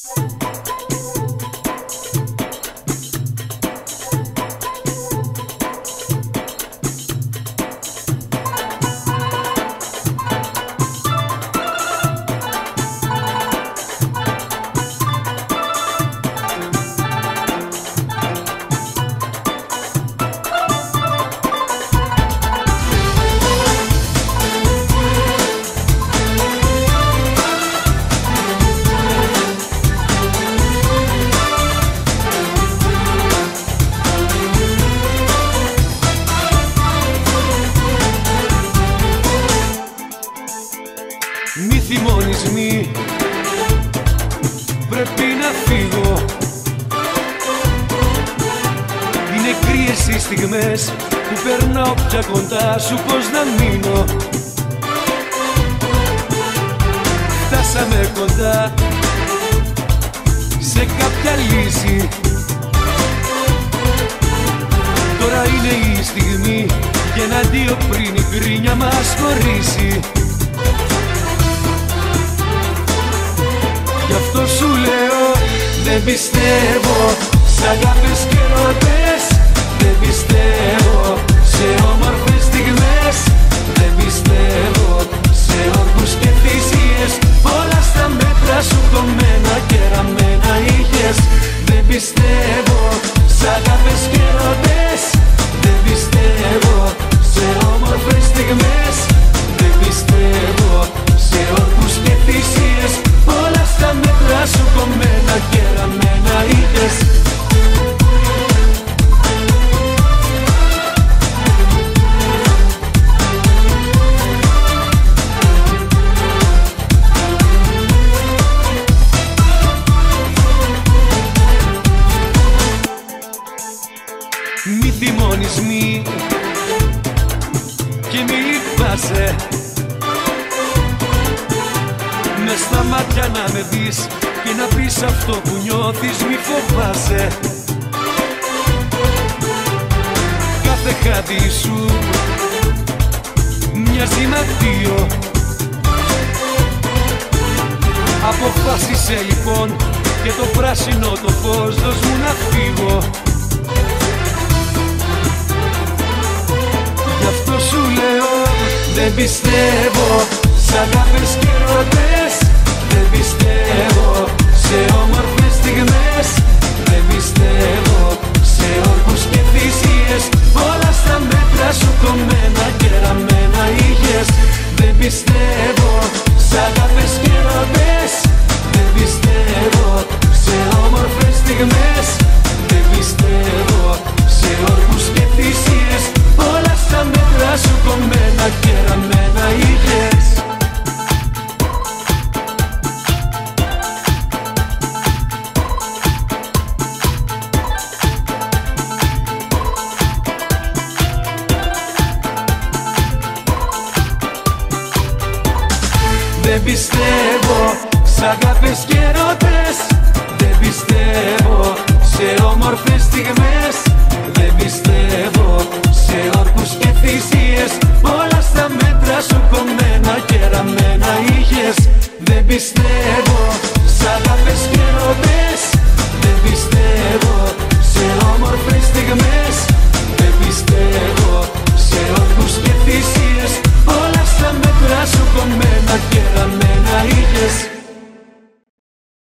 Μη θυμώνεις, πρέπει να φύγω. Είναι κρύες οι στιγμές που περνάω πια κοντά σου, πώς να μείνω. Φτάσαμε κοντά σε κάποια λύση. Τώρα είναι η στιγμή για ένα αντίο πριν η γκρίνια μας χωρίσει. Γι' αυτό σου λέω δεν πιστεύω σ' αγάπες και ερωτές. Δεν πιστεύω σε όμορφες στιγμές. Δεν πιστεύω σε όρκους και θυσίες. Όλα στα μέτρα σου κομμένα και ραμμένα είχες. Δεν πιστεύω σ' αγάπες και ερωτές. Δεν πιστεύω σε όμορφες στιγμές. Δεν πιστεύω σε όρκους και θυσίες. Όλα στα μέτρα σου κομμένα και ραμμένα είχες. Μη θυμώνεις και μη λυπάσαι. Μες στα μάτια να με δεις και να πεις αυτό που νιώθεις, μη φοβάσαι. Κάθε χάδι σου μοιάζει με αντίο. Αποφάσισε λοιπόν και το πράσινο το φως δώσ' μου να φύγω. Γι' αυτό σου λέω δεν πιστεύω σ' αγάπες και ερωτές. Δεν πιστεύω σε όμορφες στιγμές. Δεν πιστεύω σε όρκους και θυσίες. Όλα στα μέτρα σου κομμένα και ραμμένα είχες. Δεν πιστεύω σ' αγάπες και ερωτές. Δεν πιστεύω σε όμορφες στιγμές. Δεν πιστεύω σε όρκους και θυσίες. Όλα στα μέτρα σου κομμένα και ραμμένα είχες. Δεν πιστεύω σ' αγάπες και ερωτές. Δεν πιστεύω σε όμορφες στιγμές. Δεν πιστεύω σε όρκους και θυσίες. Όλα στα μέτρα σου κομμένα και ραμμένα είχες. Δεν πιστεύω